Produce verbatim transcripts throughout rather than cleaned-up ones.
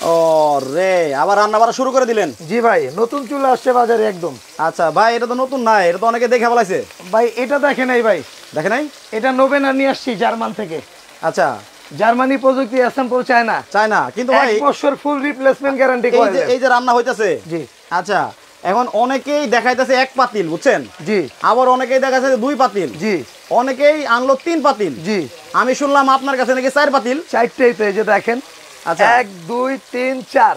ওরে আবার রান্না বাড়া শুরু করে দিলেন? জি ভাই, নতুন চুলা আসছে বাজারে একদম। আচ্ছা ভাই, এটা তো নতুন না, এটা তো অনেকে দেখে ফেলাইছে। ভাই এটা দেখে নাই ভাই। দেখে নাই? এটা নোবেনা নিয়ে আসছি জার্মান থেকে। আচ্ছা, জার্মানি প্রযুক্তি, অ্যাসেম্বল চায়না। চায়না, কিন্তু ভাই এক বছর ফুল রিপ্লেসমেন্ট গ্যারান্টি এই করে। যে এই যে রান্না হইতাছে, জি আচ্ছা, এখন অনেকেই দেখাইতেছে এক পাতিল, বুঝছেন? জি। আবার অনেকেই দেখাইতেছে দুই পাতিল। জি। অনেকেই আনলো তিন পাতিল। জি। আমি শুনলাম আপনার কাছে নাকি চার পাতিল। চারটেই তো, এই যে দেখেন। আচ্ছা, এক দুই তিন চার।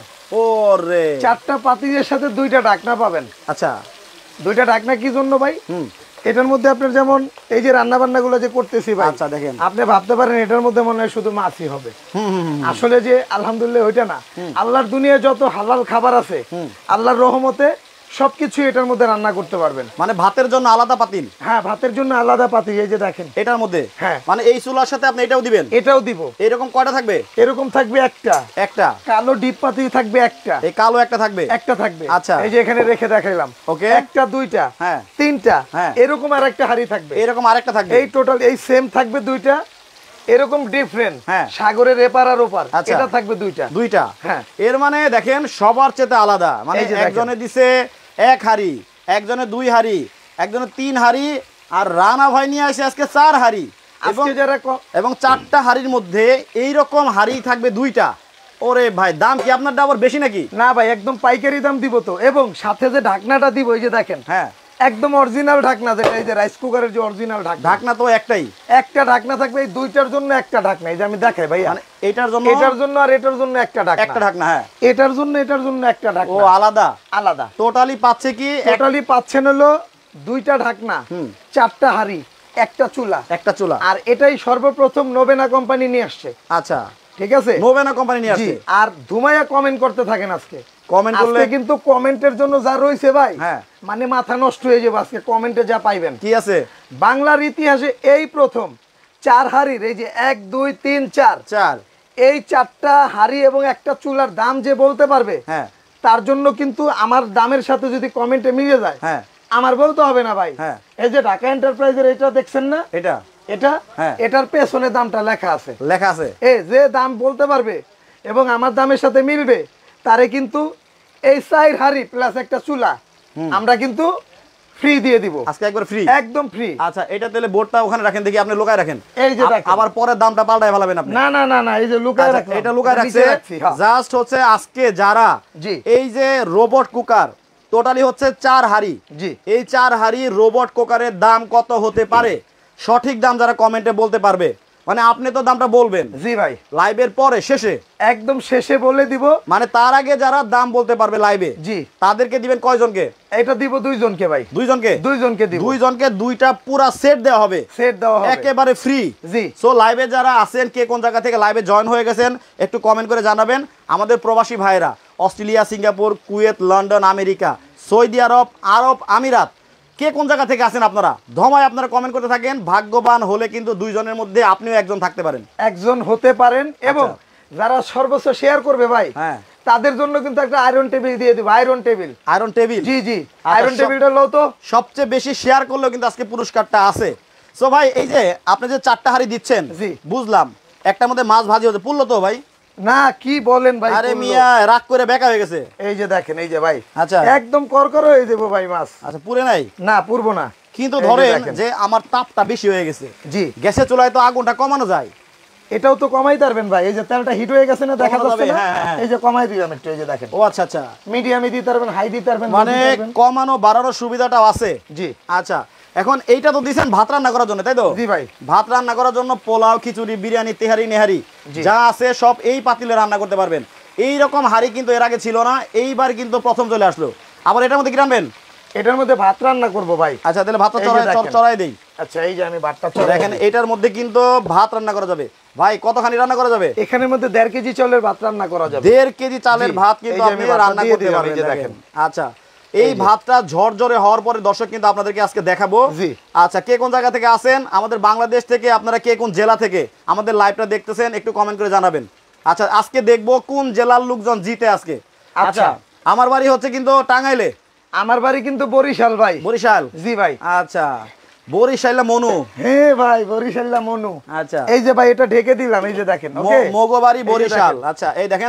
ওরে চারটা পাতিলের সাথে দুইটা ঢাকনা পাবেন। আচ্ছা, দুইটা ঢাকনা কি জন্য ভাই? হুম, এটার মধ্যে আপনার যেমন এই যে রান্না বান্না গুলো যে করতেছি ভাই, আচ্ছা দেখেন, আপনি ভাবতে পারেন এটার মধ্যে মনে হয় শুধু মাছই হবে। হুম হুম, আসলে যে আলহামদুলিল্লাহ ওইটা না। আল্লাহর দুনিয়ায় যত হালাল খাবার আছে, আল্লাহর রহমতে সবকিছু এটার মধ্যে রান্না করতে পারবেন। মানে ভাতের জন্য আলাদা পাতিল? হ্যাঁ, ভাতের জন্য আলাদা পাতিল, এই যে দেখেন এটার মধ্যে। হ্যাঁ, মানে এই চুলার সাথে আপনি এটাও দিবেন? এটাও দিব। এরকম কয়টা থাকবে? এরকম থাকবে একটা। একটা কালো ডিপ পাতিল থাকবে একটা। এই কালো একটা থাকবে? একটা থাকবে। আচ্ছা, এই যে এখানে রেখে দেখাইলাম। ওকে, একটা দুইটা হ্যাঁ তিনটা, হ্যাঁ, এরকম আর একটা হাড়ি থাকবে। এরকম আরেকটা থাকবে। এই টোটাল এই সেম থাকবে দুইটা। এরকম ডিফারেন্ট, হ্যাঁ, সাগরের এপার আর ওপার, আচ্ছা, এটা থাকবে দুইটা। দুইটা, হ্যাঁ। এর মানে দেখেন সবার চেয়ে আলাদা। মানে একজনে দিছে এক হাড়ি, একজনে দুই হাড়ি, একজনে তিন হাড়ি, আর রানা ভাই নিয়ে আসে আজকে চার হাড়ি। এবং যারা এবং চারটা হাড়ির মধ্যে এইরকম হাড়ি থাকবে দুইটা। ওরে ভাই, দাম কি আপনার আবার বেশি নাকি? না ভাই, একদম পাইকারি দাম দিব তো। এবং সাথে যে ঢাকনাটা দিব, এই যে দেখেন, হ্যাঁ একদম অরিজিনাল ঢাকনা, যেটা এই যে রাইস কুকারের যে অরিজিনাল ঢাকনা। ঢাকনা তো একটাই, একটা ঢাকনা থাকবে। এই দুইটার জন্য একটা ঢাকনা, এই যে আমি দেখাই ভাই, মানে এটার জন্য এটার জন্য আর এটার জন্য একটা ঢাকনা। একটা ঢাকনা, হ্যাঁ, এটার জন্য এটার জন্য একটা ঢাকনা। ও আলাদা আলাদা। টোটালি পাচ্ছে কি? টোটালি পাচ্ছেন হলো দুইটা ঢাকনা, চারটা হাড়ি, একটা চুলা, একটা চুলা। আর এটাই সর্বপ্রথম নোবেনা কোম্পানি নিয়ে আসছে। আচ্ছা, ঠিক আছে, নোবেনা কোম্পানি নিয়ে আসছে। আর ধুমাইয়া কমেন্ট করতে থাকেন আজকে। কমেন্ট করলে কিন্তু কমেন্টের জন্য যা রয়েছে ভাই, হ্যাঁ, মানে মাথা নষ্ট হয়ে যাবে আজকে কমেন্টে যা পাইবেন। কি আছে? বাংলার ইতিহাসে এই প্রথম চার হাড়ির, এই যে এক দুই তিন চার চার, এই চারটা হাড়ি এবং একটা চুলার দাম যে বলতে পারবে, হ্যাঁ, তার জন্য কিন্তু আমার দামের সাথে যদি কমেন্টে মিলে যায়, হ্যাঁ, আমার বলতে হবে না ভাই। হ্যাঁ, এই যে ঢাকা এন্টারপ্রাইজের এটা দেখছেন না, এটা এটা হ্যাঁ, এটার পেছনে দামটা লেখা আছে, লেখা আছে। এই যে দাম বলতে পারবে এবং আমার দামের সাথে মিলবে, তারে কিন্তু এই চার হাড়ি প্লাস একটা চুলা আমরা কিন্তু ফ্রি দিয়ে দিব আজকে, একবার ফ্রি, একদম ফ্রি। আচ্ছা, এটা তাহলে বোর্ডটা ওখানে রাখেন, দেখি আপনি লুকায় রাখেন। এই যে দেখেন, আবার পরে দামটা পাল্টায় ফেলাবেন আপনি। না না না না, এই যে লুকায় রাখেন, এটা লুকায় রাখছে জাস্ট হচ্ছে আজকে যারা জি এই যে রোবট কুকার টোটালি হচ্ছে চার হাড়ি, জি এই চার হাড়ি রোবট কুকারের দাম কত হতে পারে সঠিক দাম যারা কমেন্টে বলতে পারবে, মানে আপনি তো দামটা বলবেন জি ভাই লাইভের পরে শেষে, একদম শেষে বলে দিব। মানে তার আগে যারা দাম বলতে পারবে লাইভে, জি তাদেরকে দিবেন কয়জনকে? এটা দিব দুইজনকে ভাই, দুইজনকে দুইজনকে দিব, দুইজনকে দুইটা পুরো সেট দেওয়া হবে, সেট দেওয়া হবে একেবারে ফ্রি। জি, সো লাইভে যারা আছেন, কে কোন জায়গা থেকে লাইভে জয়েন হয়ে গেছেন একটু কমেন্ট করে জানাবেন। আমাদের প্রবাসী ভাইরা Australia, Singapore, Kuwait, London, America, Saudi Arab, Arab আমিরাত, কে কোন জায়গা থেকে আছেন আপনারা ধমায় আপনারা কমেন্ট করতে থাকেন। ভাগ্যবান হলে কিন্তু দুইজনের মধ্যে আপনিও একজন থাকতে পারেন, একজন হতে পারেন। এবং যারা সর্বোচ্চ শেয়ার করবে ভাই, হ্যাঁ, তাদের জন্য কিন্তু একটা আয়রন টেবিল দিয়ে দিব। আয়রন টেবিল, আয়রন টেবিল, জি জি, আয়রন টেবিলটা লো তো। সবচেয়ে বেশি শেয়ার করলেও কিন্তু আজকে পুরস্কারটা আছে। সো ভাই, এই যে আপনি যে চারটা হাড়ি দিচ্ছেন, জি বুঝলাম, একটার মধ্যে মাছ ভাজি হচ্ছে, পুরলো তো ভাই? না, কি বলেন ভাই, আরে মিয়া রাগ করে বেকা হয়ে গেছে। এই যে দেখেন, এই যে ভাই, আচ্ছা একদম করকর হয়ে যাবো ভাই মাছ। আচ্ছা, পুরে নাই? না, পুরবো না। কিন্তু ধরেন যে আমার তাপটা বেশি হয়ে গেছে, জি গ্যাসের চুলায় তো আগুনটা কমানো যায়, এটাও তো কমাই পারবেন ভাই। এই যে তেলটা হিট হয়ে গেছে না, দেখা যাচ্ছে না, এই যে কমাই দিলাম একটু, এই যে দেখেন। ও আচ্ছা আচ্ছা, মিডিয়ামে দিতে পারবেন, হাই দিতে পারবেন, মানে কমানো বাড়ানোর সুবিধাটাও আছে। জি আচ্ছা, এখন এইটা তো দিছেন ভাত রান্না করার জন্য, তাই তো? জি ভাই, ভাত রান্না করার জন্য পোলাও, খিচুড়ি, বিরিয়ানি, তেহারি, নেহারি যা আছে সব এই পাতিলে রান্না করতে পারবেন। এই রকম হাড়ি কিন্তু এর আগে ছিল না, এইবার কিন্তু প্রথম চলে আসলো। আবার এটার মধ্যে কি রান্নবেন? এটার মধ্যে ভাত রান্না করব ভাই। আচ্ছা, তাহলে ভাতটা চড়াই চড়াই দেই। আচ্ছা, এই যে আমি ভাতটা চড়াই, দেখেন এটার মধ্যে কিন্তু ভাত রান্না করা যাবে। ভাই কতখানি রান্না করা যাবে? এখানের মধ্যে দেড় কেজি চালের ভাত রান্না করা যাবে। দেড় কেজি চালের ভাত কিন্তু আপনি রান্না করতে পারবেন, দেখেন। আচ্ছা, এই ভাতটা ঝরঝরে হওয়ার পরে দর্শক কিন্তু আপনাদেরকে আজকে দেখাবো। জি আচ্ছা, কে কোন জায়গা থেকে আসেন, আমাদের বাংলাদেশ থেকে আপনারা কে কোন জেলা থেকে আমাদের লাইভটা দেখতেছেন একটু কমেন্ট করে জানাবেন। আচ্ছা, আজকে দেখবো কোন জেলার লোকজন জিতে আজকে। আচ্ছা, আমার বাড়ি হচ্ছে কিন্তু টাঙ্গাইলে। আমার বাড়ি কিন্তু বরিশাল ভাই। বরিশাল? জি ভাই। আচ্ছা, বরিশাইলা মনু। হ্যাঁ ভাই, বরিশাইলা মনু। আচ্ছা, এই যে ভাই এটা ঢেকে দিলাম, এই যে দেখেন, ওকে মগবাড়ি বরিশাল। আচ্ছা, এই দেখেন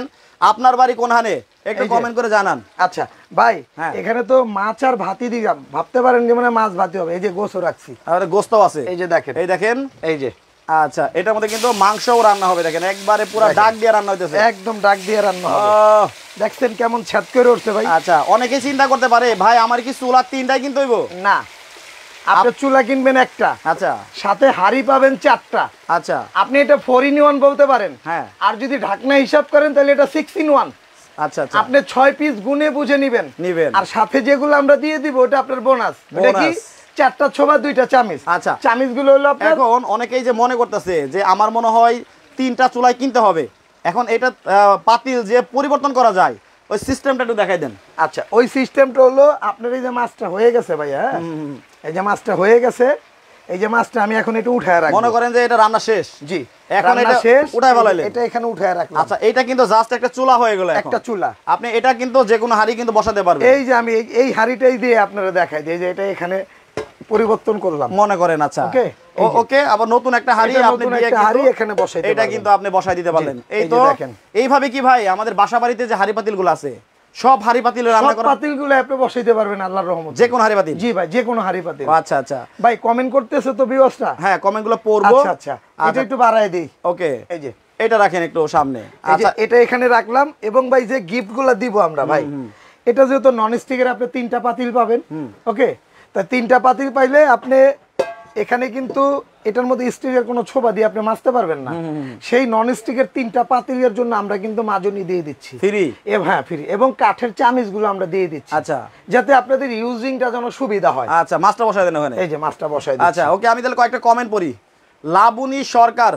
আপনার বাড়ি কোনখানে একটু কমেন্ট করে জানান। আচ্ছা ভাই এখানে তো মাছ আর ভাতই দিলাম, ভাবতে পারেন যে মানে মাছ ভাতই হবে। এই যে গোশও রাখছি, আর গোশত আছে, এই যে দেখেন, এই দেখেন, এই যে। আচ্ছা এটার মধ্যে কিন্তু মাংসও রান্না হবে, দেখেন একবারে পুরো ডাক দিয়ে রান্না হইতেছে, একদম ডাক দিয়ে রান্না হবে। দেখছেন কেমন ছাদ করে উঠছে ভাই। আচ্ছা অনেকে চিন্তা করতে পারে ভাই আমার কি চুলা তিনটাই কিনতে হইব? না, আপনি চুলা কিনবেন একটা, আচ্ছা সাথে হাড়ি পাবেন চারটা। আচ্ছা আপনি এটা ফোর ইন ওয়ান বলতে পারেন। হ্যাঁ, আর যদি ঢাকনা হিসাব করেন তাহলে এটা সিক্স ইন ওয়ান। আচ্ছা আচ্ছা, আপনি ছয় পিস গুনে বুঝে নিবেন নিবেন। আর সাথে যেগুলো আমরা দিয়ে দিব ওটা আপনার বোনাস। এটা কি চারটা ছোবা দুইটা চামিচ। আচ্ছা চামিচ গুলো হলো আপনার। এখন অনেকেই যে মনে করতেছে যে আমার মনে হয় তিনটা চুলাই কিনতে হবে, এখন এটা পাতিল যে পরিবর্তন করা যায় ওই সিস্টেমটা একটু দেখাই দেন। আচ্ছা ওই সিস্টেমটা হলো আপনার এই যে মাছটা হয়ে গেছে ভাই, হ্যাঁ এই যে মাছটা হয়ে গেছে, এই যে মাছটা আমি এখন একটু উঠায় রাখবো। মনে করেন যে এটা রান্না শেষ, জি এখন এটা শেষ উঠায় ফেলাইলেন, এটা এখানে উঠায় রাখলাম। আচ্ছা এটা কিন্তু জাস্ট একটা চুলা হয়ে গেল, একটা চুলা। আপনি এটা কিন্তু যে কোনো হাড়ি কিন্তু বসাতে পারবেন। এই যে আমি এই হাড়িটাই দিয়ে আপনারা দেখাই দিই যে এটা এখানে পরিবর্তন করলাম মনে করেন। আচ্ছা ওকে ওকে, আবার নতুন একটা হাড়ি আপনি দিয়ে একটা হাড়ি এখানে বসাই দিতে, এটা কিন্তু আপনি বসাই দিতে পারলেন। এই তো এইভাবে কি ভাই আমাদের বাসা বাড়িতে যে হাড়ি পাতিলগুলো আছে সব হাড়ি পাতিলে রান্না করা, সব পাতিলগুলো আপনি বসাইতে পারবেন আল্লাহর রহমতে, যে কোন হাড়ি পাতিল। জি ভাই, যে কোন হাড়ি পাতিল। আচ্ছা আচ্ছা ভাই কমেন্ট করতেছে তো ভিউয়ার্সরা? হ্যাঁ কমেন্টগুলো পড়বো। আচ্ছা আচ্ছা, এটা একটু বাড়ায় দেই। ওকে এই যে এটা রাখেন একটু সামনে, আচ্ছা এটা এখানে রাখলাম। এবং ভাই যে গিফটগুলো দিব আমরা ভাই, এটা যেহেতু নন স্টিকের আপনি তিনটা পাতিল পাবেন। ওকে, তা তিনটা পাতিল পাইলে আপনি এখানে কিন্তু এটার মধ্যে স্টিলের কোনো ছোবা দিয়ে আপনি মাজতে পারবেন না। সেই নন স্টিকের তিনটা পাতিলের জন্য আমরা কিন্তু মাজনি দিয়ে দিচ্ছি ফ্রি। হ্যাঁ ফ্রি, এবং কাঠের চামিচগুলো আমরা দিয়ে দিচ্ছি। আচ্ছা, যাতে আপনাদের ইউজিংটা যেন সুবিধা হয়। আচ্ছা মাছটা বসাই দেন ওখানে। এই যে মাছটা বসাই দিচ্ছি। আচ্ছা ওকে, আমি তাহলে কয়েকটা কমেন্ট পড়ি। লাবণী সরকার,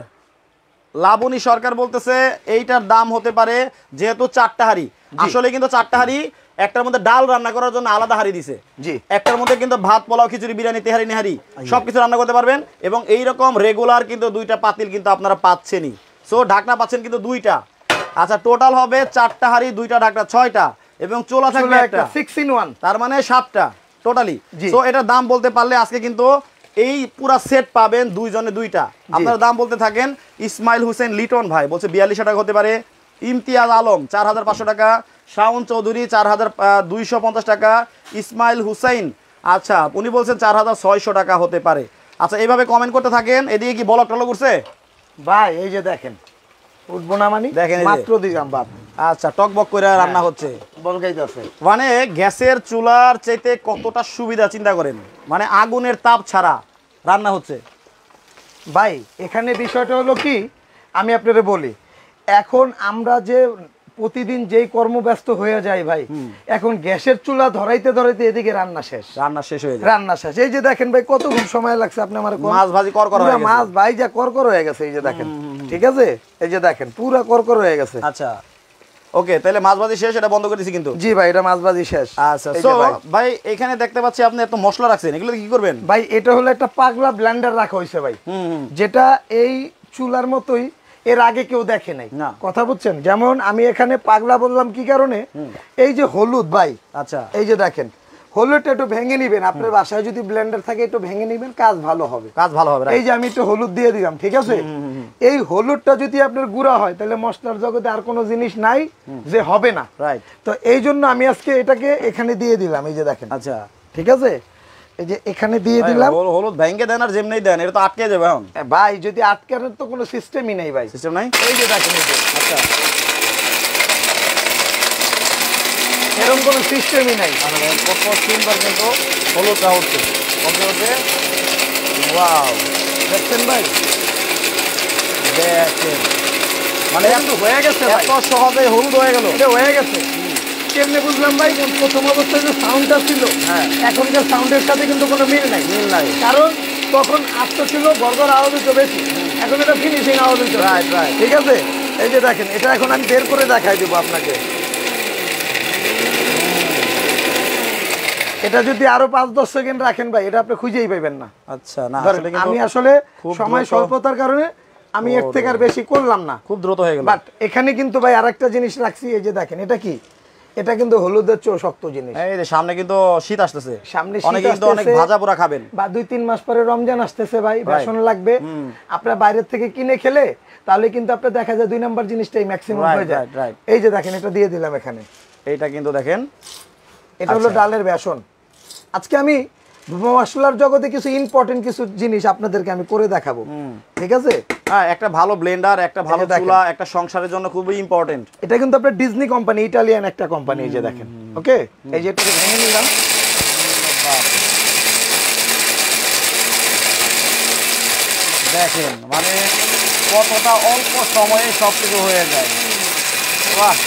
লাবণী সরকার বলতেছে এইটার দাম হতে পারে যেহেতু চারটা হাড়ি, আসলে কিন্তু চারটা হাড়ি, একটার মধ্যে ডাল রান্না করার জন্য আলাদা হাড়ি দিছে, জি একটার মধ্যে কিন্তু ভাত পোলাও খিচুড়ি বিরিয়ানি তেহারি নেহারি সবকিছু রান্না করতে পারবেন। এবং এইরকম রেগুলার কিন্তু দুইটা পাতিল কিন্তু আপনারা পাচ্ছেনই, সো ঢাকনা পাচ্ছেন কিন্তু দুইটা। আচ্ছা টোটাল হবে চারটা হাড়ি, দুইটা ঢাকনা, ছয়টা, এবং চোলা থাকবে একটা, সিক্স ইন ওয়ান, তার মানে সাতটা টোটালি। সো এটার দাম বলতে পারলে আজকে কিন্তু এই পুরা সেট পাবেন দুইজনে দুইটা। আপনারা দাম বলতে থাকেন। ইসমাইল হোসেন লিটন ভাই বলছে বিয়াল্লিশশো টাকা হতে পারে। ইমতিয়াজ আলম চার হাজার পাঁচশো টাকা। শাওন চৌধুরী চার হাজার দুইশো পঞ্চাশ টাকা। ইসমাইল হুসাইন আচ্ছা উনি বলছেন চার হাজার ছয়শো টাকা হতে পারে। আচ্ছা এইভাবে কমেন্ট করতে থাকেন। এদিকে কি বলক টলক উঠছে ভাই? এই যে দেখেন উঠবো না মানে দেখেন মাত্র দিলাম বাপ। আচ্ছা টকবক করে রান্না হচ্ছে, বলগাইতেছে। মানে গ্যাসের চুলার চাইতে কতটা সুবিধা চিন্তা করেন, মানে আগুনের তাপ ছাড়া রান্না হচ্ছে। ভাই এখানে বিষয়টা হলো কি, আমি আপনাদের বলি, এখন আমরা যে প্রতিদিন যেই কর্মব্যস্ত হয়ে যায় ভাই, এখন গ্যাসের চুলা ধরাইতে ধরাইতে এদিকে রান্না শেষ, রান্না শেষ হয়ে যায়, রান্না শেষ। এই যে দেখেন ভাই কতক্ষণ সময় লাগছে আপনি আমার মাছ ভাজি করকর হয়ে গেছে, মাছ ভাই যা করকর হয়ে গেছে। এই যে দেখেন, ঠিক আছে, এই যে দেখেন পুরো করকর হয়ে গেছে। আচ্ছা ওকে, তাহলে মাছ ভাজি শেষ, এটা বন্ধ করে দিছি কিন্তু। জি ভাই এটা মাছ ভাজি শেষ। আচ্ছা সো ভাই এখানে দেখতে পাচ্ছি আপনি এত মশলা রাখছেন, এগুলো কি করবেন ভাই? এটা হলো একটা পাগলা ব্লেন্ডার রাখা হইছে ভাই, যেটা এই চুলার মতোই এর আগে কেউ দেখে নাই, কথা বুঝছেন? যেমন আমি এখানে পাগলা বললাম কি কারণে, এই যে হলুদ ভাই, আচ্ছা এই যে দেখেন হলুদটা একটু ভেঙে নিবেন, আপনার বাসায় যদি ব্লেন্ডার থাকে একটু ভেঙে নিবেন, কাজ ভালো হবে, কাজ ভালো হবে। এই যে আমি একটু হলুদ দিয়ে দিলাম, ঠিক আছে? এই হলুদটা যদি আপনার গুঁড়া হয় তাহলে মশলার জগতে আর কোনো জিনিস নাই যে হবে না, রাইট? তো এই জন্য আমি আজকে এটাকে এখানে দিয়ে দিলাম, এই যে দেখেন। আচ্ছা ঠিক আছে, এই যে এখানে দিয়ে দিলাম। হলুদ ভেঙে দেন আর যেমনি দেন, এটা তো আটকে যাবে এখন ভাই। যদি আটকানোর তো কোনো সিস্টেমই নাই ভাই, সিস্টেম নাই। এই যে দেখেন, এই যে আচ্ছা এরকম কোনো সিস্টেমই নাই। কত সুন্দর কিন্তু হলুদটা হচ্ছে, ওকে ওকে, ওয়াও দেখছেন ভাই, দেখেন মানে এত হয়ে গেছে, এত সহজে হলুদ হয়ে গেল, এটা হয়ে গেছে। কেমনে বুঝলাম ভাই? প্রথম অবস্থায় যে সাউন্ডটা ছিল, হ্যাঁ এখনকার সাউন্ডের সাথে কিন্তু কোনো মিল নাই, মিল নাই কারণ তখন আস্ত ছিল, গড়গড় আওয়াজ হতো বেশি, এখন এটা ফিনিশিং আওয়াজ হতো, রাইট রাইট, ঠিক আছে? এই যে দেখেন, এটা এখন আমি বের করে দেখাই দেবো আপনাকে। এটা যদি আরো পাঁচ দশ সেকেন্ড রাখেন ভাই, এটা আপনি খুঁজেই পাইবেন না। আচ্ছা না, আমি আসলে সময় স্বল্পতার কারণে আমি এর থেকে আর বেশি করলাম না, খুব দ্রুত হয়ে গেল। বাট এখানে কিন্তু ভাই আরেকটা জিনিস রাখছি, এই যে দেখেন, এটা কি? এটা কিন্তু হলুদের চেয়ে শক্ত জিনিস। এই যে সামনে কিন্তু শীত আসতেছে, সামনে শীত অনেকে কিন্তু অনেক ভাজা পোড়া খাবেন, বা দুই তিন মাস পরে রমজান আসতেছে ভাই, বেসন লাগবে, আপনারা বাইরের থেকে কিনে খেলে তাহলে কিন্তু আপনি দেখা যায় দুই নাম্বার জিনিসটাই ম্যাক্সিমাম হয়ে যায়। এই যে দেখেন এটা দিয়ে দিলাম এখানে, এইটা কিন্তু দেখেন এটা হলো ডালের বেসন। আজকে আমি মশলার জগতে কিছু ইম্পর্টেন্ট কিছু জিনিস আপনাদেরকে আমি করে দেখাবো, ঠিক আছে? হ্যাঁ, একটা ভালো ব্লেন্ডার, একটা ভালো চুলা একটা সংসারের জন্য খুবই ইম্পর্টেন্ট। এটা কিন্তু আপনার ডিজনি কোম্পানি, ইটালিয়ান একটা কোম্পানি। এই যে দেখেন, ওকে, এই যে এটাকে ভেঙে নিলাম। দেখেন মানে কতটা অল্প সময়ে সবকিছু হয়ে যায়। বাহ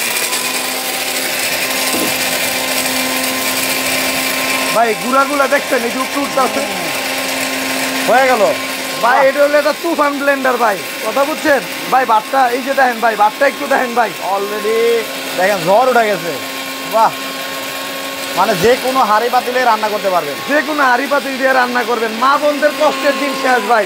ভাই, গুড়াগুলা দেখছেন এই যে উঠতে আছে, হয়ে গেল ভাই। এটা হলো একটা তুফান ব্লেন্ডার ভাই, কথা বুঝছেন ভাই? ভাতটা এই যে দেখেন ভাই, ভাতটা একটু দেখেন ভাই, অলরেডি দেখেন ঝড় উঠে গেছে। বাহ, মানে যে কোনো হাঁড়ি পাতিলে রান্না করতে পারবেন, যে কোনো হাঁড়ি পাতিল দিয়ে রান্না করবেন। মা বোনদের কষ্টের দিন শেষ ভাই।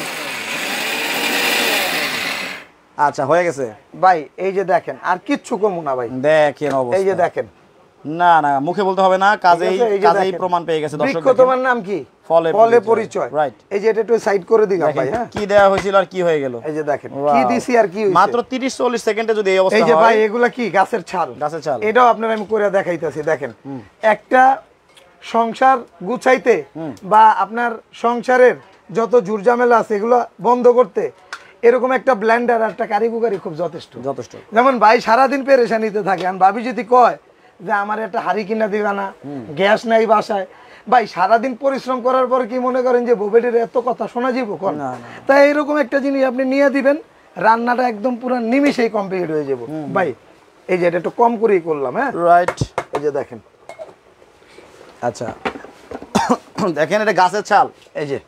আচ্ছা, হয়ে গেছে ভাই। এই যে দেখেন, আর কিচ্ছু কমু না ভাই, দেখেন অবস্থা। এই যে দেখেন, না না মুখে বলতে হবে না, কাজেই কাজেই প্রমাণ পেয়ে গেছে দর্শক। বৃক্ষ তোমার নাম কি? ফলে ফলে পরিচয়, রাইট। এই যে এটা একটু সাইড করে দিলাম ভাই। হ্যাঁ, কি দেয়া হয়েছিল আর কি হয়ে গেল, এই যে দেখেন কি দিছি আর কি হইছে। মাত্র তিরিশ চল্লিশ সেকেন্ডে যদি এই অবস্থা হয়। এই যে ভাই, এগুলা কি গাছের ছাল, গাছের ছাল। এটাও আপনারা আমি করে দেখাইতাছি। দেখেন, একটা সংসার গুছাইতে বা আপনার সংসারের যত ঝুরঝামেলা আছে এগুলো বন্ধ করতে এরকম একটা ব্লেন্ডার আর একটা কারিকুকারি খুব যথেষ্ট যথেষ্ট। যেমন ভাই সারাদিন পেরেশানিতে থাকে, আর ভাবি যদি কয় যে আমার একটা হাড়ি কিনা দিবা না, গ্যাস নাই বাসায়, ভাই সারাদিন পরিশ্রম করার পর কি মনে করেন যে বোবেটের এত কথা শোনা যাব? তাই এরকম একটা জিনিস আপনি নিয়ে দিবেন, রান্নাটা একদম পুরো নিমিশেই কমপ্লিট হয়ে যাব ভাই। এই যে এটা একটু কম করেই করলাম। হ্যাঁ, রাইট। এই যে দেখেন, আচ্ছা দেখেন এটা গাছের ছাল। এই যে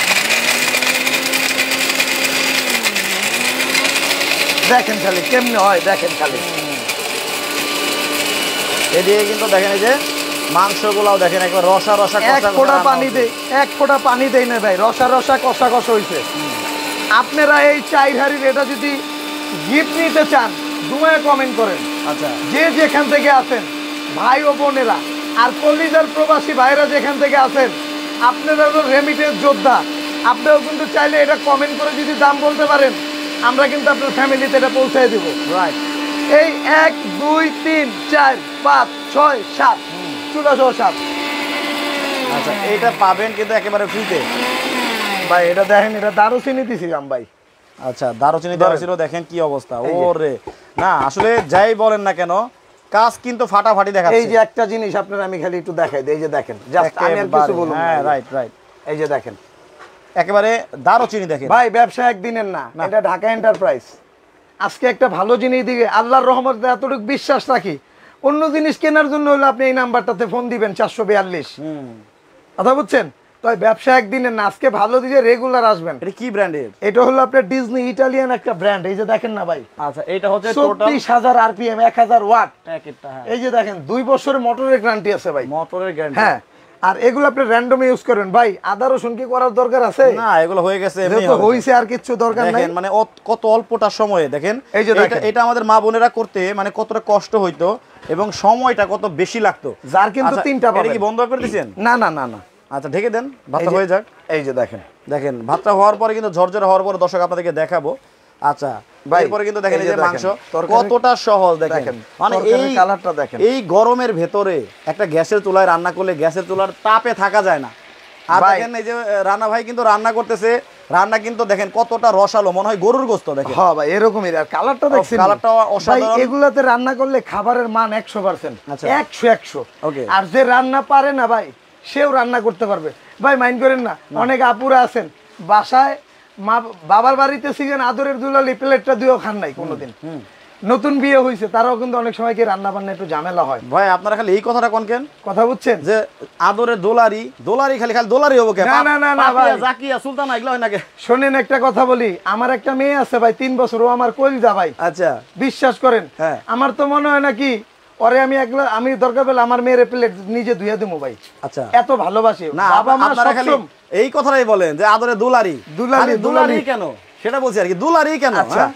দেখেন খালি কেমনে হয়, দেখেন খালি। এদিকে কিন্তু দেখেন এই যে মাংসগুলাও দেখেন একবার রসা রসা এক ফোঁটা পানি দেই, এক ফোঁটা পানি দেই না ভাই, রসা রসা কষা কষা হইছে। আপনারা এই চাই হাড়ির এটা যদি গিফট নিতে চান, দুমায় কমেন্ট করেন। আচ্ছা, যে যেখান থেকে আছেন ভাই ও বোনেরা, আর কলিজার প্রবাসী ভাইরা যেখান থেকে আছেন, আপনারা তো রেমিটেন্স যোদ্ধা, আপনিও কিন্তু চাইলে এটা কমেন্ট করে যদি দাম বলতে পারেন, আমরা কিন্তু আপনার ফ্যামিলিতে এটা পৌঁছায় দিব। রাইট। এই এক দুই তিন চার পাঁচ ছয় সাত চুলা সহ সাত। আচ্ছা, এইটা পাবেন কিন্তু একেবারে ফ্রিতে ভাই। এটা দেখেন, এটা দারুচিনি দিছিলাম ভাই। আচ্ছা, দারুচিনি দেওয়া ছিল, দেখেন কি অবস্থা। ওরে না, আসলে যাই বলেন না কেন, কাজ কিন্তু ফাটাফাটি দেখাচ্ছে। এই যে একটা জিনিস আপনারা আমি খালি একটু দেখাই দিই, এই যে দেখেন, জাস্ট আমি আর কিছু বলবো না। হ্যাঁ, রাইট রাইট। এই যে দেখেন, একেবারে দারুচিনি দেখেন ভাই। ব্যবসা একদিনের না, এটা ঢাকা এন্টারপ্রাইজ। আজকে একটা ভালো জিনিস দিবে, আল্লাহর রহমতে এতটুকু বিশ্বাস রাখি। অন্য জিনিস কেনার জন্য হলে আপনি এই নাম্বারটাতে ফোন দিবেন, চারশো বিয়াল্লিশ। কথা বুঝছেন? তাই ব্যবসা একদিনের না, আজকে ভালো দিকে রেগুলার আসবেন। এটা কি ব্র্যান্ডের? এটা হলো আপনার ডিজনি ইটালিয়ান একটা ব্র্যান্ড। এই যে দেখেন না ভাই। আচ্ছা, এটা হচ্ছে চব্বিশ হাজার আরপিএম, এক হাজার ওয়াট প্যাকেটটা। এই যে দেখেন, দুই বছরের মোটরের গ্যারান্টি আছে ভাই। মোটরের গ্যারান্টি? হ্যাঁ। আর এগুলো আপনি র্যান্ডম ইউজ করেন ভাই। আদা রসুন কি করার দরকার আছে? না, এগুলো হয়ে গেছে, এমনি হইছে, আর কিছু দরকার নাই। দেখেন মানে কত অল্পটা সময়ে দেখেন। এই যে দেখেন, এটা আমাদের মা বোনেরা করতে মানে কতটা কষ্ট হইতো এবং সময়টা কত বেশি লাগতো। যার কিন্তু তিনটা পাবেন। এটা কি বন্ধ করে দিবেন? না না না না। আচ্ছা, ঢেকে দেন, ভাতটা হয়ে যাক। এই যে দেখেন, দেখেন ভাতটা হওয়ার পরে কিন্তু ঝরঝরে হওয়ার পরে দর্শক আপনাদেরকে দেখাবো। আচ্ছা, এরপরে কিন্তু দেখেন এই যে মাংস কতটা সহজ দেখেন। মানে এই কালারটা দেখেন। এই গরমের ভেতরে একটা গ্যাসের চুলায় রান্না করলে গ্যাসের চুলার তাপে থাকা যায় না। আর দেখেন এই যে রান্না ভাই কিন্তু রান্না করতেছে, রান্না কিন্তু দেখেন কতটা রসালো, মনে হয় গরুর গোশত। দেখেন হ্যাঁ ভাই, এরকমই। আর কালারটা দেখছেন, কালারটা অসাধারণ। এগুলাতে রান্না করলে খাবারের মান একশো পার্সেন্ট, একশো একশো। ওকে। আর যে রান্না পারে না ভাই, সেও রান্না করতে পারবে ভাই। মাইন্ড করেন না, অনেক আপুরা আছেন বাসায়, মা বাবার বাড়িতে ছিলেন, আদরের দুলালি প্লেটটা দিয়েও খান নাই কোনোদিন। নতুন বিয়ে হয়েছে, তারাও কিন্তু অনেক সময় কি রান্না বান্না একটু ঝামেলা হয়। ভাই আপনারা খালি এই কথাটা কোন কেন কথা বুঝছেন যে আদরের দোলারি দোলারি খালি খালি দোলারি হবে কেন? না না না না ভাই, জাকিয়া সুলতানা এগুলো হয় নাকি? শোনেন একটা কথা বলি, আমার একটা মেয়ে আছে ভাই, তিন বছর, ও আমার কলিজা ভাই। আচ্ছা, বিশ্বাস করেন, আমার তো মনে হয় নাকি ওরে আমি একলা আমি দরকার পেলে আমার মেয়ের প্লেট নিজে ধুইয়া দেবো ভাই। আচ্ছা, এত ভালোবাসি। না বাবা মা খালি এই কথাটাই বলেন যে আদরে দুলারি। দুলারি দুলারি কেন সেটা বলছি আর কি, দুলারি কেন? আচ্ছা,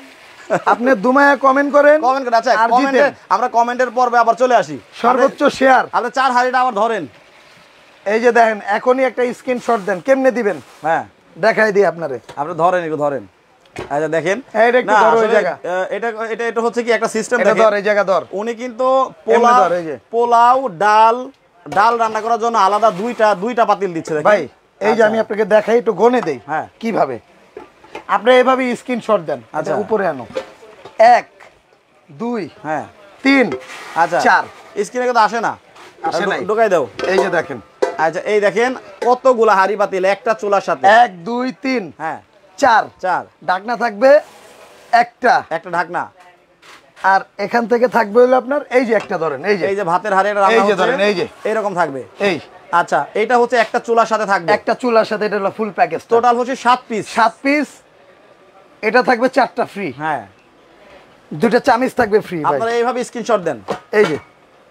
আপনি দুমায়া কমেন্ট করেন, কমেন্ট করেন। আচ্ছা কমেন্টে আমরা কমেন্টের পর্বে আবার চলে আসি। সর্বোচ্চ শেয়ার আপনি চার হাড়িটা আবার ধরেন। এই যে দেখেন, এখনই একটা স্ক্রিনশট দেন, কেমনে দিবেন? হ্যাঁ দেখাই দিই আপনারে। আপনি ধরেন, একটু ধরেন। আচ্ছা দেখেন, এইটা একটু ধরো এই জায়গা। এটা এটা এটা হচ্ছে কি একটা সিস্টেম দেখেন। এটা ধর, এই জায়গা ধর। উনি কিন্তু পোলাও পোলাও ডাল ডাল রান্না করার জন্য আলাদা দুইটা দুইটা পাতিল দিচ্ছে দেখেন ভাই। এই যে আমি আপনাকে দেখাই, একটু গনে দেই। হ্যাঁ কিভাবে আপনি এইভাবে স্ক্রিনশট দেন। আচ্ছা উপরে আনো, এক দুই হ্যাঁ তিন আচ্ছা চার। স্ক্রিনে কিন্তু আসে না, আসে না, ঢোকাই দাও। এই যে দেখেন। আচ্ছা এই দেখেন কতগুলা হাড়ি পাতিল একটা চুলার সাথে। এক দুই তিন হ্যাঁ চার চার। ঢাকনা থাকবে একটা একটা ঢাকনা, আর এখান থেকে থাকবে হলো আপনার এই যে একটা ধরেন, এই যে এই যে ভাতের হাড়ি এটা রান্না এই যে হচ্ছে, ধরেন এই যে এরকম থাকবে। এই আচ্ছা এটা হচ্ছে একটা চুলার সাথে থাকবে, একটা চুলার সাথে। এটা হলো ফুল প্যাকেজ, টোটাল হচ্ছে সাত পিস। সাত পিস। এটা থাকবে চারটা ফ্রি। হ্যাঁ দুটো চামিচ থাকবে ফ্রি। আপনারা এইভাবে স্ক্রিনশট দেন, এই যে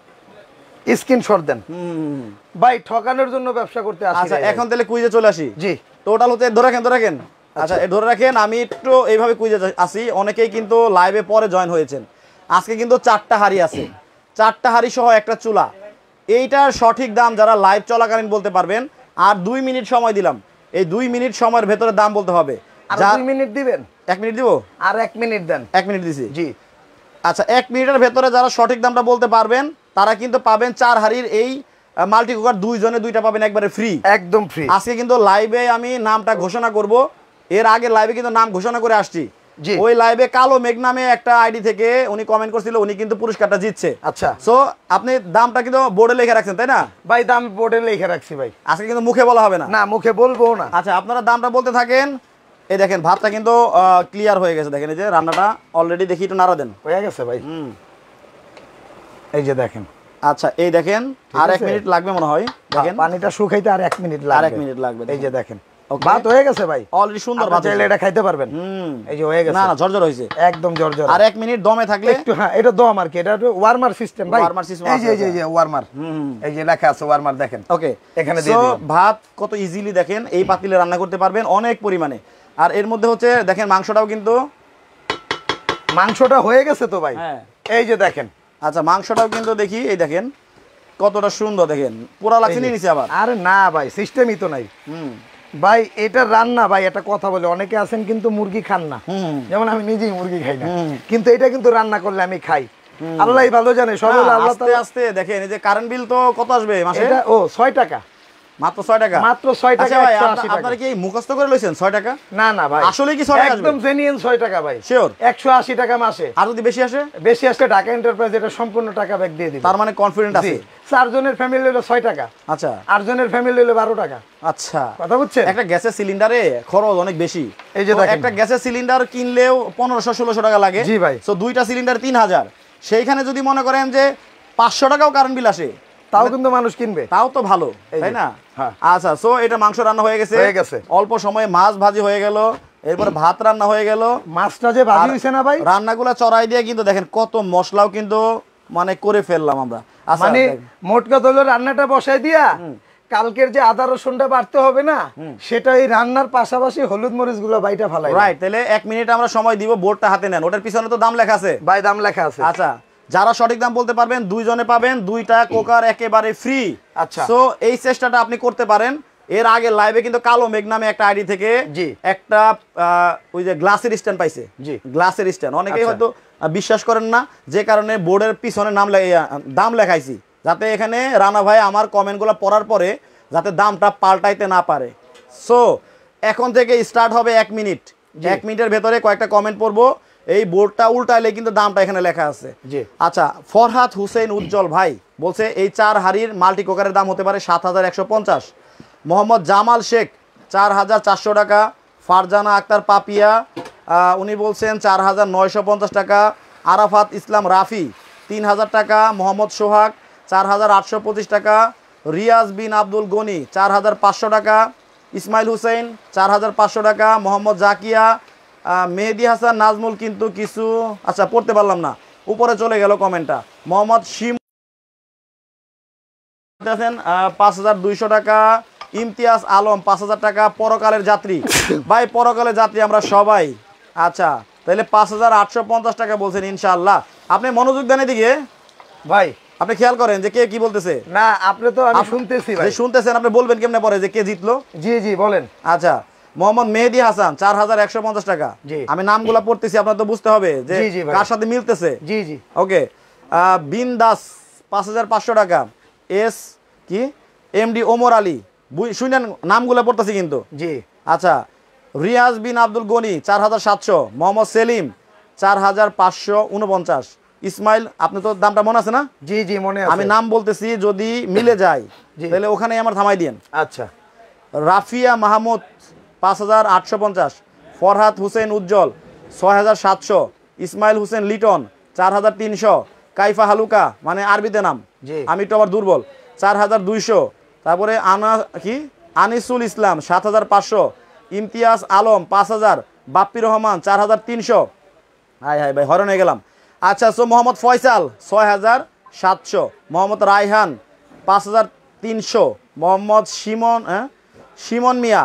স্ক্রিনশট দেন। ভাই ঠকানোর জন্য ব্যবসা করতে আসি। আচ্ছা এখন তাহলে কুইজে চলে আসি। জি টোটাল হচ্ছে ধরে রাখেন ধরে রাখেন। আচ্ছা এই ধরে রাখেন, আমি একটু এইভাবে কুইজে আসি। অনেকেই কিন্তু লাইভে পরে জয়েন হয়েছেন। আজকে কিন্তু চারটা হাড়ি আছে, চারটা হাড়ি সহ একটা চুলা। এইটার সঠিক দাম যারা লাইভ চলাকালীন বলতে পারবেন। আর দুই মিনিট সময় দিলাম, এই দুই মিনিট সময়ের ভেতরে দাম বলতে হবে। আর দুই মিনিট দিবেন? এক মিনিট দিব। আর এক মিনিট দেন। এক মিনিট দিছি। জি আচ্ছা এক মিনিটের ভেতরে যারা সঠিক দামটা বলতে পারবেন তারা কিন্তু পাবেন চার হাড়ির এই মাল্টি কুকার। দুইজনে দুইটা পাবেন একবারে ফ্রি, একদম ফ্রি। আজকে কিন্তু লাইভে আমি নামটা ঘোষণা করব। এর আগে লাইভে কিন্তু নাম ঘোষণা করে আসছি। জি ওই লাইভে কালো মেঘ নামে একটা আইডি থেকে উনি কমেন্ট করছিল, উনি কিন্তু পুরস্কারটা জিতছে। আচ্ছা সো আপনি দামটা কিন্তু বোর্ডে লিখে রাখছেন তাই না? ভাই দাম বোর্ডে লিখে রাখছি ভাই, আজকে কিন্তু মুখে বলা হবে না। না মুখে বলবো না। আচ্ছা আপনারা দামটা বলতে থাকেন। এই দেখেন ভাতটা কিন্তু ক্লিয়ার হয়ে গেছে, দেখেন এই যে রান্নাটা অলরেডি। দেখি একটু নাড়া দেন। হয়ে গেছে ভাই। হুম এই যে দেখেন। আচ্ছা এই দেখেন আর এক মিনিট লাগবে মনে হয়। দেখেন পানিটা শুকাইতে আর এক মিনিট লাগবে। আর এক মিনিট লাগবে। এই যে দেখেন ভাত হয়ে গেছে ভাই, অলরেডি সুন্দর ভাত। চাইলে এটা খাইতে পারবেন। হুম এই যে হয়ে গেছে। না না ঝরঝর হইছে, একদম ঝরঝর। আর এক মিনিট দমে থাকলে একটু। হ্যাঁ এটা দম আর কি, এটা ওয়ার্মার সিস্টেম ভাই। ওয়ার্মার সিস্টেম এই যে এই যে এই যে ওয়ার্মার। হুম এই যে লেখা আছে ওয়ার্মার, দেখেন। ওকে এখানে দিয়ে দিন। ভাত কত ইজিলি দেখেন এই পাতিলে রান্না করতে পারবেন অনেক পরিমাণে। আর এর মধ্যে হচ্ছে দেখেন মাংসটাও কিন্তু, মাংসটা হয়ে গেছে তো ভাই। হ্যাঁ এই যে দেখেন। আচ্ছা মাংসটাও কিন্তু দেখি, এই দেখেন কতটা সুন্দর। দেখেন পুরা লাগছে নিচে আবার। আরে না ভাই সিস্টেমই তো নাই। হুম ভাই এটা রান্না ভাই, একটা কথা বলে, অনেকে আছেন কিন্তু মুরগি খান না, যেমন আমি নিজেই মুরগি খাই না, কিন্তু এটা কিন্তু রান্না করলে আমি খাই। আল্লাহ ভালো জানে। সব আল্লাহ আস্তে আস্তে দেখেন এই যে কারেন্ট বিল তো কত আসবে মাসে? এটা ও ছয় টাকা, মাত্র ছয় টাকা। মাত্র ছয় টাকা। ভাই আপনারা কি মুখস্থ করে লইছেন ছয় টাকা? না না ভাই আসলে কি ছয় টাকা? একদম জেনুইন ছয় টাকা ভাই, শিওর। একশো আশি টাকা মাসে। আর যদি বেশি আসে? বেশি আসলে ঢাকা এন্টারপ্রাইজ এটা সম্পূর্ণ টাকা ব্যাক দিয়ে দিবে। তার মানে কনফিডেন্ট আছে। চারজনের ফ্যামিলি হলো ছয় টাকা। আচ্ছা আটজনের ফ্যামিলি হলো বারো টাকা। আচ্ছা কথা বুঝছেন? একটা গ্যাসের সিলিন্ডারে খরচ অনেক বেশি। এই যে একটা গ্যাসের সিলিন্ডার কিনলেও পনেরোশো ষোলোশো টাকা লাগে। জি ভাই। তো দুইটা সিলিন্ডার তিন হাজার। সেইখানে যদি মনে করেন যে পাঁচশো টাকাও কারেন্ট বিল আসে, তাও কিন্তু মানুষ কিনবে, তাও তো ভালো তাই না? আচ্ছা সো এটা মাংস রান্না হয়ে গেছে, হয়ে গেছে অল্প সময়ে। মাছ ভাজি হয়ে গেল, এরপরে ভাত রান্না হয়ে গেল। মাছটা যে ভাজি হইছে না ভাই, রান্নাগুলো চড়াই দিয়ে কিন্তু দেখেন কত মশলাও কিন্তু মানে করে ফেললাম আমরা। মানে মোট কথা হলো রান্নাটা বসাই দিয়া কালকের যে আদা রসুনটা বাড়তে হবে না, সেটা এই রান্নার পাশাপাশি হলুদ মরিচ গুলো বাইটা ফালাই। রাইট, তাহলে এক মিনিট আমরা সময় দিব। বোর্ডটা হাতে নেন, ওটার পিছনে তো দাম লেখা আছে ভাই, দাম লেখা আছে। আচ্ছা যারা সঠিক দাম বলতে পারবেন দুইজনে পাবেন দুইটা কুকার একেবারে ফ্রি। আচ্ছা সো এই চেষ্টাটা আপনি করতে পারেন। এর আগে লাইভে কিন্তু কালো মেঘ নামে একটা আইডি থেকে একটা ওই যে গ্লাসের স্ট্যান্ড পাইছে। জি গ্লাসের স্ট্যান্ড অনেকেই হয়তো বিশ্বাস করেন না, যে কারণে বোর্ডের পিছনে নাম দাম লেখাইছি, যাতে এখানে রানা ভাই আমার কমেন্টগুলো পড়ার পরে যাতে দামটা পাল্টাইতে না পারে। সো এখন থেকে স্টার্ট হবে এক মিনিট। এক মিনিটের ভেতরে কয়েকটা কমেন্ট পড়বো, এই বোর্ডটা উল্টাইলে কিন্তু দামটা এখানে লেখা আছে। আচ্ছা ফরহাদ হুসেন উজ্জ্বল ভাই বলছে এই চার হাড়ির মাল্টি কুকারের দাম হতে পারে সাত হাজার একশো পঞ্চাশ। মোহাম্মদ জামাল শেখ চার হাজার চারশো টাকা। ফারজানা আক্তার পাপিয়া উনি বলছেন চার হাজার নয়শো পঞ্চাশ টাকা। আরাফাত ইসলাম রাফি তিন হাজার টাকা। মোহাম্মদ সোহাগ চার হাজার আটশো পঁচিশ টাকা। রিয়াজ বিন আব্দুল গনি চার হাজার পাঁচশো টাকা। ইসমাইল হুসেন চার হাজার পাঁচশো টাকা। মোহাম্মদ জাকিয়া, মেহেদি হাসান নাজমুল কিন্তু কিছু আচ্ছা পড়তে পারলাম না, উপরে চলে গেল কমেন্টটা। মোহাম্মদ শিম আছেন পাঁচ হাজার দুইশো টাকা। ইমতিয়াজ আলম পাঁচ হাজার টাকা। পরকালের যাত্রী ভাই, পরকালের যাত্রী আমরা সবাই। আচ্ছা তাহলে পাঁচ হাজার আটশো পঞ্চাশ টাকা বলছেন ইনশাআল্লাহ। আপনি মনোযোগ দেন এদিকে ভাই, আপনি খেয়াল করেন যে কে কি বলতেছে। না আপনি তো আমি শুনতেছি ভাই। শুনতেছেন, আপনি বলবেন কেমনে পরে যে কে জিতলো? জি জি বলেন। আচ্ছা, মোহাম্মদ মেহেদি হাসান চার হাজার একশো পঞ্চাশ টাকা। আমি নামগুলা পড়তেছি, আপনার তো বুঝতে হবে যে কার সাথে মিলতেছে। জি জি ওকে। বিন দাস পাঁচ হাজার পাঁচশো টাকা। এস কি এমডি ওমর আলী, শুনেন নামগুলা পড়তেছি কিন্তু। জি আচ্ছা, রিয়াজ বিন আব্দুল গনি চার হাজার সাতশো। মোহাম্মদ সেলিম চার হাজার পাঁচশো উনপঞ্চাশ। ইসমাইল, আপনি তো দামটা মনে আছে না? জি জি মনে আছে। আমি নাম বলতেছি, যদি মিলে যায় তাহলে ওখানে আমার থামাই দিন। আচ্ছা। রাফিয়া মাহমুদ পাঁচ হাজার আটশো পঞ্চাশ। ফরহাদ হুসেন উজ্জ্বল ছয় হাজার সাতশো। ইসমাইল হুসেন লিটন চার হাজার তিনশো। কাইফা হালুকা, মানে আরবিতে নাম, আমি একটু আবার দুর্বল, চার হাজার দুইশো। তারপরে আনা কি আনিসুল ইসলাম সাত হাজার পাঁচশো। ইমতিয়াজ আলম পাঁচ হাজার। বাপ্পি রহমান চার হাজার তিনশো। হাই হাই ভাই, হরণ হয়ে গেলাম। আচ্ছা, সো মোহাম্মদ ফয়সাল ছয় হাজার সাতশো। মোহাম্মদ রায়হান পাঁচ হাজার তিনশো। মোহাম্মদ সিমন, হ্যাঁ সিমন মিয়া,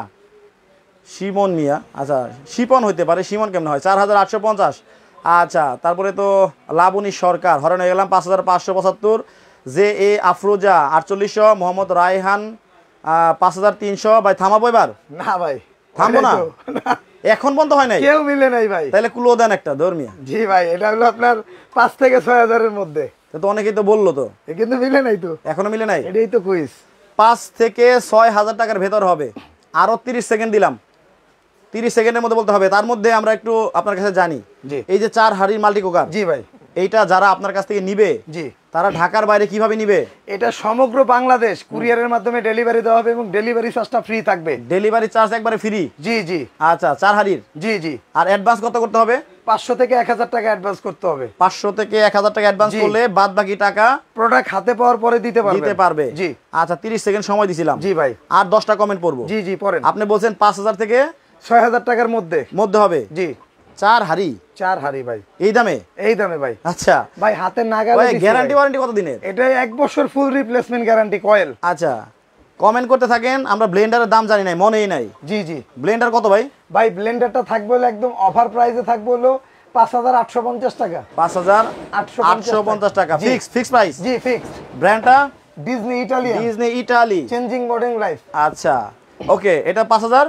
সিমন মিয়া, আচ্ছা শিপন হইতে পারে, সিমন কেমন হয়, চার হাজার আটশো পঞ্চাশ। আচ্ছা, তারপরে তো লাবণী সরকার, হরণ হয়ে গেলাম, পাঁচ হাজার পাঁচশো পঁচাত্তর। জে এ আফরোজা আটচল্লিশশো। মোহাম্মদ রায়হান পাঁচ হাজার তিনশো। ভাই থামাবো এবার? না ভাই থামবো না, এখন পর্যন্ত হয় নাই, কেউ মিলে নাই ভাই। তাহলে কুলো দেন একটা ধর্মিয়া। জি ভাই, এটা হলো আপনার পাঁচ থেকে ছয় হাজারের মধ্যে। তো অনেকেই তো বললো তো, কিন্তু মিলে নাই তো, এখনো মিলে নাই। এটাই তো কুইজ। পাঁচ থেকে ছয় হাজার টাকার ভেতর হবে। আরো তিরিশ সেকেন্ড দিলাম, তিরিশ সেকেন্ডের মধ্যে বলতে হবে। তার মধ্যে আমরা একটু আপনার কাছে জানি, এই যে চার হাড়ির মাল্টি কুকার, জি ভাই, এইটা যারা আপনার কাছ থেকে নিবে, জি তারা ঢাকার বাইরে কিভাবে নিবে? এটা সমগ্র বাংলাদেশ কুরিয়ারের মাধ্যমে ডেলিভারি দেওয়া হবে এবং ডেলিভারি চার্জটা ফ্রি থাকবে। ডেলিভারি চার্জ একবারে ফ্রি? জি জি। আচ্ছা, চার হাড়ির? জি জি। আর অ্যাডভান্স কত করতে হবে? পাঁচশো থেকে এক হাজার টাকা অ্যাডভান্স করতে হবে। পাঁচশো থেকে এক হাজার টাকা অ্যাডভান্স করলে বাদ বাকি টাকা প্রোডাক্ট হাতে পাওয়ার পরে দিতে পারবে। দিতে পারবে, জি। আচ্ছা, তিরিশ সেকেন্ড সময় দিছিলাম। জি ভাই। আর দশটা কমেন্ট পড়বো। জি জি পড়েন। আপনি বলছেন পাঁচ হাজার থেকে ছয় হাজার টাকার মধ্যে মধ্যে হবে। জি। চার হাড়ি? চার হাড়ি ভাই, এই দামে? এই দামে ভাই। আচ্ছা ভাই, হাতে নাগালে দিছি। গ্যারান্টি ওয়ারেন্টি কত দিনের? এটা এক বছর ফুল রিপ্লেসমেন্ট গ্যারান্টি কয়েল। আচ্ছা, কমেন্ট করতে থাকেন। আমরা ব্লেন্ডারের দাম জানি নাই, মনেই নাই। জি জি। ব্লেন্ডার কত ভাই? ভাই ব্লেন্ডারটা থাকবে হলো একদম অফার প্রাইসে থাকবে হলো পাঁচ হাজার আটশো পঞ্চাশ টাকা। পাঁচ হাজার আটশো পঞ্চাশ টাকা ফিক্স, ফিক্স প্রাইস? জি ফিক্স। ব্র্যান্ডটা Disney Italian. Disney Italy, changing modern life. আচ্ছা ওকে, এটা পাঁচ হাজার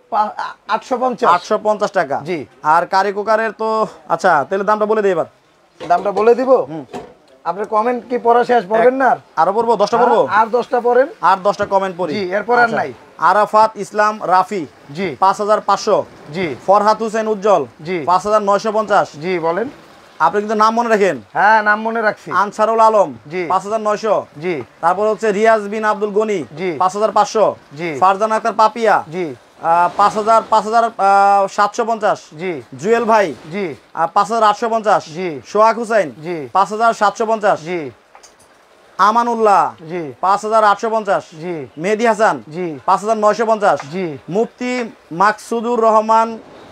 আটশো পঞ্চাশ আটশো পঞ্চাশ টাকা। জি। আর কারি কুকারের তো, আচ্ছা তাহলে দামটা বলে দিই এবার। দামটা বলে দিব? আপনার কমেন্ট কি পড়া শেষ পড়বেন না? আরো পড়বো, দশটা পড়বো? আর দশটা পড়েন। আর দশটা কমেন্ট পড়ি। জি, এরপর আর নাই। আরাফাত ইসলাম রাফি, জি পাঁচ হাজার পাঁচশো। জি। ফরহাদ হোসেন উজ্জ্বল, জি পাঁচ হাজার নয়শো পঞ্চাশ। জি বলেন। আপনি কিন্তু নাম মনে রাখেন। হ্যাঁ, নাম মনে রাখছি। আনসারুল আলম, জি পাঁচ হাজার নয়শো। জি। তারপর হচ্ছে রিয়াজ বিন আব্দুল গনি, জি পাঁচ হাজার পাঁচশো। জি। ফারজান আক্তার পাপিয়া, জি পাঁচ হাজার পাঁচ হাজার সাতশো পঞ্চাশ। জি। জুয়েল ভাই, জি পাঁচ হাজার আটশো পঞ্চাশ। জি। সোহাগ হুসাইন, জি পাঁচ হাজার সাতশো পঞ্চাশ। জি। আমানুল্লাহ, জি পাঁচ হাজার আটশো পঞ্চাশ। জি। মেহেদি হাসান, জি পাঁচ হাজার নয়শো পঞ্চাশ। জি। মুফতি মাকসুদুর রহমান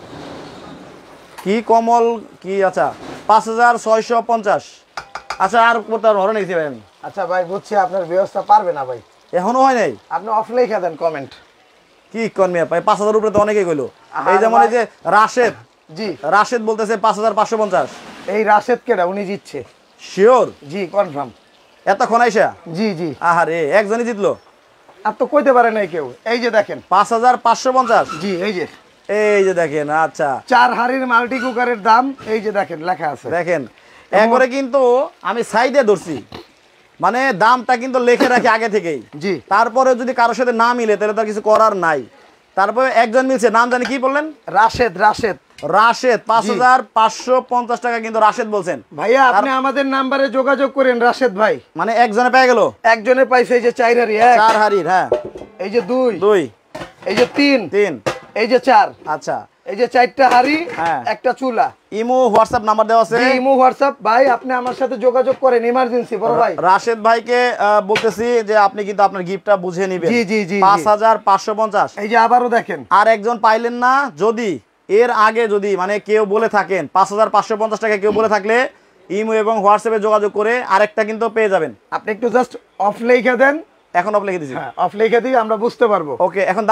কি কমল কি, আচ্ছা পাঁচ হাজার ছয়শো পঞ্চাশ। আচ্ছা, আর করতে পারবো নাকি ভাই? আচ্ছা ভাই, বুঝছি আপনার ব্যবস্থা পারবে না ভাই, এখনো হয় নাই। আপনি অফ লেখা দেন কমেন্ট। কি কর্মী ভাই, পাঁচ হাজার উপরে তো অনেকেই কইলো। এই যেমন এই যে রাশেদ, জি রাশেদ বলতেছে পাঁচ হাজার পাঁচশো পঞ্চাশ। এই রাশেদ কেডা? উনি জিতছে শিওর? জি কনফার্ম। এতক্ষণ আইসা? জি জি। আহারে, একজনই জিতলো? আর তো কইতে পারে নাই কেউ। এই যে দেখেন পাঁচ হাজার পাঁচশো পঞ্চাশ। জি, এই যে এই যে দেখেন। আচ্ছা, চার হাড়ির মাল্টি কুকারের দাম এই যে দেখেন লেখা আছে। দেখেন একবারে কিন্তু আমি সাইডে ধরছি, মানে দামটা কিন্তু লিখে রাখি আগে থেকেই। জি। তারপরে যদি কারোর সাথে না মিলে তাহলে তার কিছু করার নাই। তারপরে একজন মিলছে, নাম জানি কি বললেন? রাশেদ। রাশেদ রাশেদ পাঁচ হাজার পাঁচশো পঞ্চাশ টাকা কিন্তু রাশেদ বলছেন। ভাইয়া আপনি আমাদের নাম্বারে যোগাযোগ করেন রাশেদ ভাই। মানে একজনে পেয়ে গেল? একজনে পাইছে। এই যে চার হাড়ি, এক চার হাড়ির, হ্যাঁ এই যে দুই দুই এই যে তিন তিন এই যে চার। আচ্ছা, এই যে চারটা হাড়ি, একটা চুলা। ইমো হোয়াটসঅ্যাপ নাম্বার দেওয়া আছে? Imo WhatsApp. ভাই আপনি আমার সাথে যোগাযোগ করেন ইমার্জেন্সি বড় ভাই। রাশেদ ভাইকে বলতেছি যে আপনি কিন্তু আপনার গিফটটা বুঝে নেবেন। জি জি জি। পাঁচ হাজার পাঁচশো পঞ্চাশ। এই যে আবারও দেখেন। আর একজন পাইলেন না, যদি এর আগে যদি মানে কেউ বলে থাকেন পাঁচ হাজার পাঁচশো পঞ্চাশ টাকা কেউ বলে থাকলে ইমো এবং হোয়াটসঅ্যাপে যোগাযোগ করে আরেকটা কিন্তু পেয়ে যাবেন। আপনি একটু জাস্ট অফ লিখে দেন। এখন অফ লিখে দিছি। হ্যাঁ, অফ লিখে দিই, আমরা বুঝতে পারবো। ওকে, এখন দাম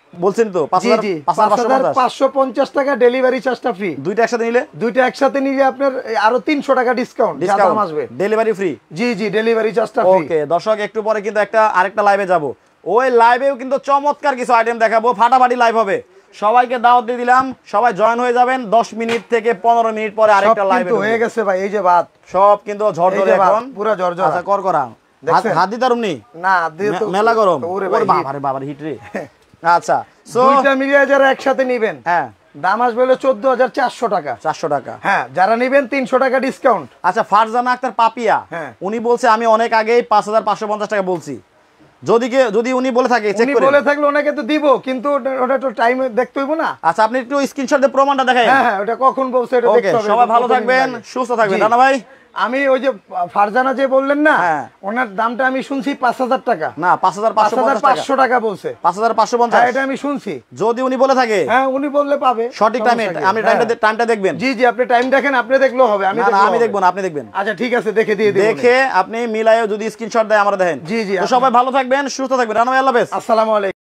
বলছেন তো পাঁচ হাজার পাঁচশো পঞ্চাশ টাকা ডেলিভারি চার্জটা ফ্রি। দুইটা একসাথে নিলে দুইটা একসাথে নিলে আপনার আরো তিনশো টাকা ডিসকাউন্ট দাম আসবে। Delivery free. জি জি ডেলিভারি চার্জটা ফ্রি। ওকে দর্শক একটু পরে কিন্তু একটা আরেকটা লাইভে যাব, ওই লাইভেও কিন্তু চমৎকার কিছু আইটেম দেখাবো, ফাটাফাটি লাইভ হবে। সবাইকে দাওয়াত দিয়ে দিলাম, সবাই জয়েন হয়ে যাবেন। দশ মিনিট থেকে পনেরো মিনিট পরে আরেকটা লাইভ হয়ে গেছে ভাই। এই যে ভাত সব কিন্তু ঝরঝরে এখন পুরো ঝরঝরে। আচ্ছা কর করা হাত দিতে পারুমনি না, দিয়ে তো মেলা গরম। ওরে বাবারে বাবারে হিট রে। আচ্ছা সো দুইটা মিলিয়ে যারা একসাথে নেবেন, হ্যাঁ দাম আসবে হলো চোদ্দ হাজার চারশো টাকা। চারশো টাকা হ্যাঁ, যারা নেবেন তিনশো টাকা ডিসকাউন্ট। আচ্ছা ফারজানা আক্তার পাপিয়া, উনি বলছে আমি অনেক আগেই পাঁচ হাজার পাঁচশো পঞ্চাশ টাকা বলছি, যদি যদি উনি বলে থাকে চেক করে। বলে থাকলে ওনাকে তো দিব, কিন্তু ওটা তো টাইম দেখতে হইব না। আচ্ছা আপনি একটু স্ক্রিনশট দিয়ে প্রমাণটা দেখাই। হ্যাঁ হ্যাঁ, ওটা কখন বলছে এটা দেখতে হবে। সবাই ভালো থাকবেন, সুস্থ থাকবেন। রানা ভাই আমি ওই যে ফারজানা যে বললেন না, ওনার দামটা আমি শুনছি পাঁচ হাজার টাকা। না পাঁচ হাজার পাঁচশো টাকা বলছে। পাঁচ হাজার পাঁচশো পঞ্চাশ এটা আমি শুনছি। যদি উনি বলে থাকে, হ্যাঁ উনি বললে পাবে সঠিক টাইমে। আপনি টাইমটা টাইমটা দেখবেন। জি জি আপনি টাইম দেখেন, আপনি দেখলেও হবে। আমি না আমি দেখব না, আপনি দেখবেন। আচ্ছা ঠিক আছে, দেখে দিয়ে দিন। দেখে আপনি মিলায়ও যদি স্ক্রিনশট দেয় আমরা দেখেন। জি জি তো সবাই ভালো থাকবেন, সুস্থ থাকবেন। রানা ভাই আল্লাহ হাফেজ। আসসালামু আলাইকুম।